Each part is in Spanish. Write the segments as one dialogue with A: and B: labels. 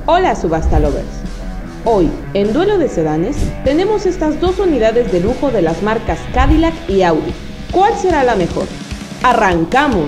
A: Hola Subasta Lovers. Hoy, en Duelo de Sedanes, tenemos estas dos unidades de lujo de las marcas Cadillac y Audi. ¿Cuál será la mejor? ¡Arrancamos!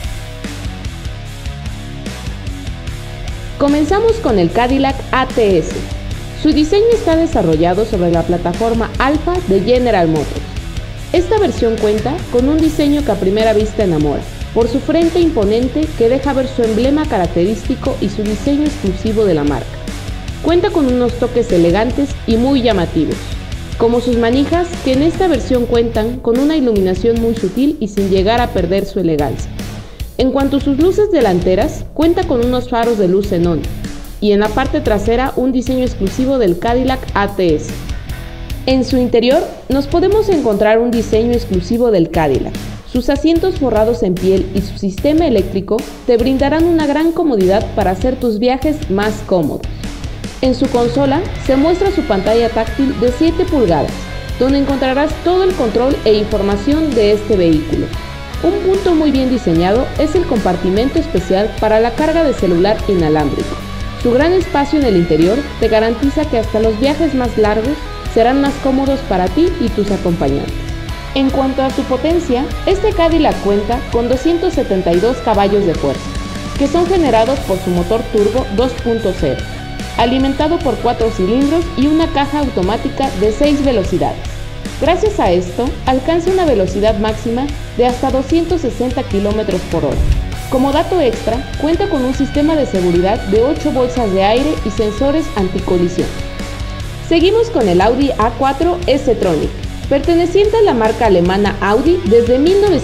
A: Comenzamos con el Cadillac ATS. Su diseño está desarrollado sobre la plataforma Alfa de General Motors. Esta versión cuenta con un diseño que a primera vista enamora, por su frente imponente que deja ver su emblema característico y su diseño exclusivo de la marca. Cuenta con unos toques elegantes y muy llamativos, como sus manijas, que en esta versión cuentan con una iluminación muy sutil y sin llegar a perder su elegancia. En cuanto a sus luces delanteras, cuenta con unos faros de luz xenón, y en la parte trasera un diseño exclusivo del Cadillac ATS. En su interior nos podemos encontrar un diseño exclusivo del Cadillac. Sus asientos forrados en piel y su sistema eléctrico te brindarán una gran comodidad para hacer tus viajes más cómodos. En su consola se muestra su pantalla táctil de 7 pulgadas, donde encontrarás todo el control e información de este vehículo. Un punto muy bien diseñado es el compartimento especial para la carga de celular inalámbrico. Su gran espacio en el interior te garantiza que hasta los viajes más largos serán más cómodos para ti y tus acompañantes. En cuanto a su potencia, este Cadillac cuenta con 272 caballos de fuerza, que son generados por su motor turbo 2.0, alimentado por 4 cilindros y una caja automática de 6 velocidades. Gracias a esto, alcanza una velocidad máxima de hasta 260 km por hora. Como dato extra, cuenta con un sistema de seguridad de 8 bolsas de aire y sensores anticolisión. Seguimos con el Audi A4 S-Tronic, perteneciente a la marca alemana Audi desde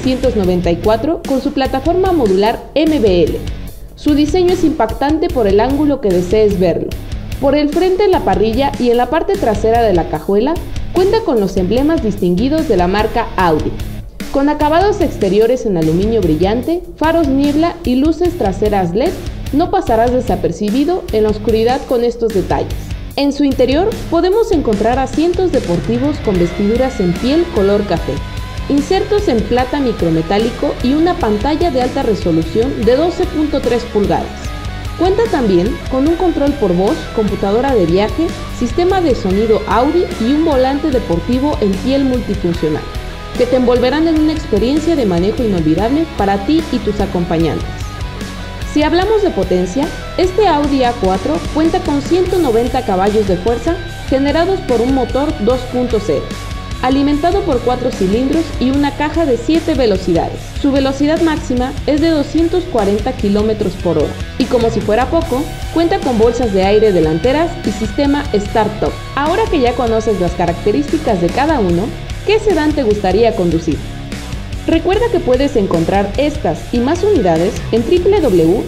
A: 1994 con su plataforma modular MBL. Su diseño es impactante por el ángulo que desees verlo. Por el frente de la parrilla y en la parte trasera de la cajuela, cuenta con los emblemas distinguidos de la marca Audi, con acabados exteriores en aluminio brillante, faros niebla y luces traseras LED. No pasarás desapercibido en la oscuridad con estos detalles. En su interior podemos encontrar asientos deportivos con vestiduras en piel color café, insertos en plata micrometálico y una pantalla de alta resolución de 12.3 pulgadas. Cuenta también con un control por voz, computadora de viaje, sistema de sonido Audi y un volante deportivo en piel multifuncional, que te envolverán en una experiencia de manejo inolvidable para ti y tus acompañantes. Si hablamos de potencia, este Audi A4 cuenta con 190 caballos de fuerza generados por un motor 2.0, alimentado por 4 cilindros y una caja de 7 velocidades. Su velocidad máxima es de 240 km por hora y, como si fuera poco, cuenta con bolsas de aire delanteras y sistema Start-Top. Ahora que ya conoces las características de cada uno, ¿qué sedán te gustaría conducir? Recuerda que puedes encontrar estas y más unidades en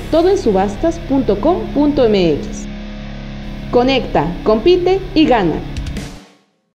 A: www.todoensubastas.com.mx. Conecta, compite y gana.